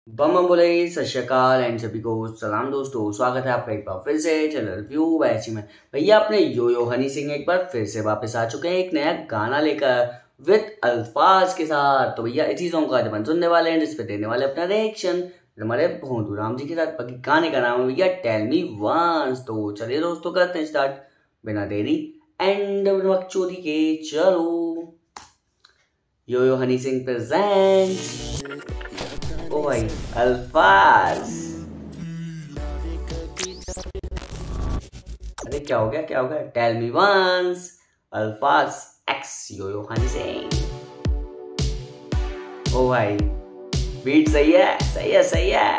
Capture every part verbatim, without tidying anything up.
बम बम बोले सत श्री अकाल एंड सभी को सलाम दोस्तों, स्वागत है आपका एक बार फिर से चैनल रिव्यू वैसी में। भैया अपने यो यो हनी सिंह एक बार फिर से वापस आ चुके हैं एक नया गाना लेकर विद अल्फाज के साथ। तो भैया इसी सॉन्ग का आज अपन सुनने वाले हैं, जिस पे देने वाले अपना रिएक्शन हमारे भोंदू राम जी के साथ। बाकी गाने का नाम है भैया टेल मी वंस। तो चलिए दोस्तों करते हैं स्टार्ट बिना देरी एंड चोरी के। चलो yo yo Honey Singh present ओ भाई अल्फाज। अरे क्या हो गया क्या हो गया? Tell me once Alfaaz x yo yo Honey Singh. ओ भाई बीट सही है सही है सही है।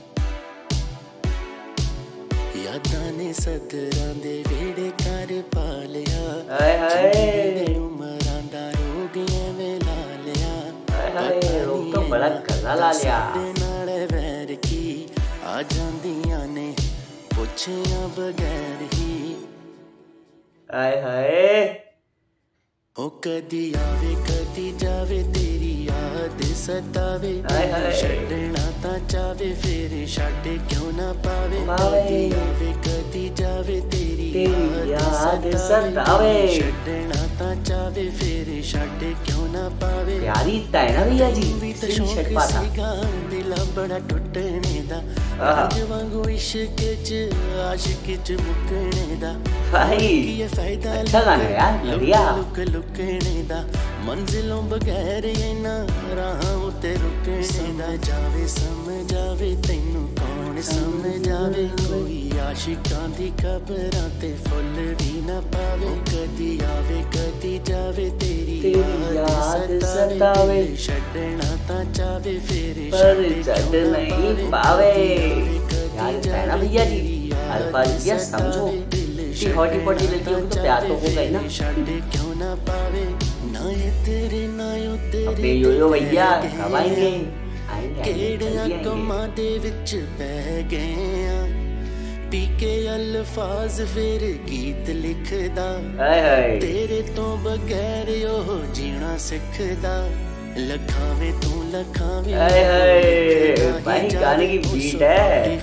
यादां ने सदरां दे वेड़े कर पालिया, हाय हाय उमरां दा रोगियां वे ला लिया, हाय हाय रोग तो बड़ा गला ला लिया। नाल वैर की आ जांदियां ने पुछिया बगैर ही। हाय हाय ओ कदी आवे कदी जावे तेरी याद सतावे, छड्डना तां चावे फिर छड्ड क्यों ना पावे। कदी आवे कदी जावे तेरी याद सतावे, छड्डना तां चावे फिर छड्ड क्यों ना पावे। प्यारी इतना है ना भैया जी, शौक सीगा दिला बड़ा टुटने दा, आज वांगू इश्क च आशिक च मुकने दा। भाई अच्छा गाना है यार, बढ़िया। लुक लुकने दा मंजिलों बगैर इना राहां उते रुकने दा। जावे समझावे तैनू कौन समझावे, कोई आशिकां दी खबरां ते फुल भी ना पावे। कदी आवे कदी जावे तेरी याद सतावे, छड्डना तां चावे फिर छड्ड नहीं पावे। यार है ना भैया जी अल्फाज भैया समझो कि हॉटी पॉटी लड़कियों को तो प्यार तो होगा ही ना। क्यों ना पावे ना ये तेरे ना यो तेरे। अपने यो यो भैया कब आएंगे? केड़ियां कमां दे विच पै गए आ, पी के अल्फाज फिर गीत लिखदा। तेरे तो बगैर यो जीना सिखदा, लखावे तू लखावे। भाई गाने की बीट है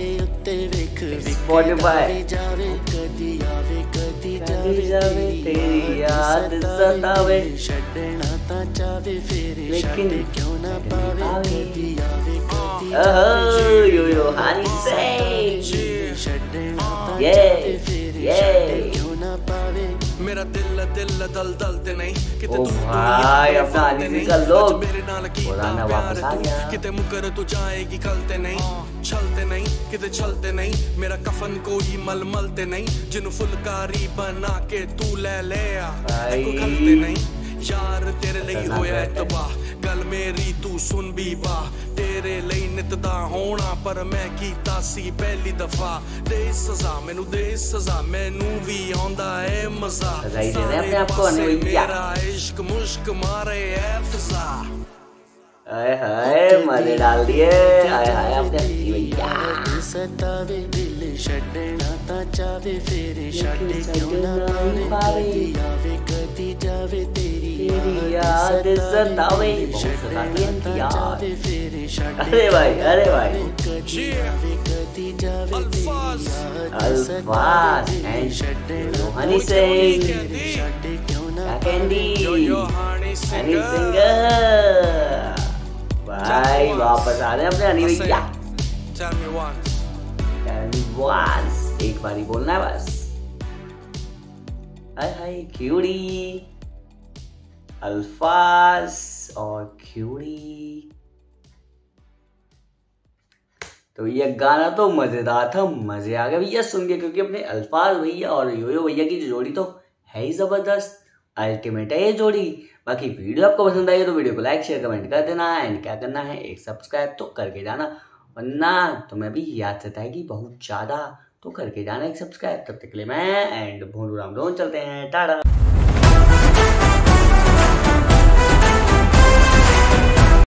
स्पॉटिफाई। जावे कदी आवे कदी जावे जावे तेरी याद सतावे, छड्डना तां चावे फिर लेकिन क्यों ना पावे। कदी आवे कदी यो यो हनी सिंह छड्डना तां ये चावे फिर ये क्यों ना पावे। मेरा दिल दिल दल दल ते नहीं किते ओ भाई अपना हनी सिंह का लोग पुराना वापस आ गया। किते मुकर तू जाएगी कलते नहीं छलते नहीं किते छलते नहीं। मेरा कफन कोई मल मलते नहीं, जिन्नु फुलकारी बना के तू ले ले आ खलते नहीं। यार तेरे ਲਈ ਹੋਇਆ ਤਬਾਹ गल मेरी तू सुन भी बा, तेरे ਲਈ ਨਿਤਦਾ ਹੋਣਾ ਪਰ ਮੈਂ ਕੀਤਾ ਸੀ ਪਹਿਲੀ ਦਫਾ। ਦੇ ਸਜ਼ਾ ਮੈਨੂੰ ਦੇ ਸਜ਼ਾ ਮੈਨੂੰ ਵੀ ਆਉਂਦਾ ਏ ਮਜ਼ਾ। मेरा इश्क मुश्क मारे है फिजा। हाय हाय मजे डाल दिए। हाय हाय अपने भैया सतावे दिल छड्डना तां चावे फिर छड्ड क्यों ना पावे। कदी आवे कदी जावे तेरी याद सतावे, छड्डना तां चावे फिर छड्ड। अरे भाई अरे भाई कदी आवे कदी जावे अल्फाज एंड हनी सिंह छड्ड क्यों ना कैंडी हनी सिंह भाई वापस आ रहे हैं अपने हनी भैया। Tell me once. Tell me once एक बार ही बोलना है बस। हाय हाय क्यूडी अल्फाज और क्यूडी। तो ये गाना तो मजेदार था, मजे आ गए भैया सुन के, क्योंकि अपने अल्फाज भैया और यो यो भैया की जोड़ी तो है ही जबरदस्त, अल्टीमेट है ये जोड़ी। बाकी वीडियो आपको पसंद आई तो वीडियो को लाइक शेयर कमेंट कर देना एंड क्या करना है एक सब्सक्राइब तो करके जाना, वरना तुम्हें भी याद सताएगी बहुत ज्यादा। तो करके जाना एक सब्सक्राइब। तब तक के लिए मैं एंड भोंदू राम दोनों चलते हैं, टाटा।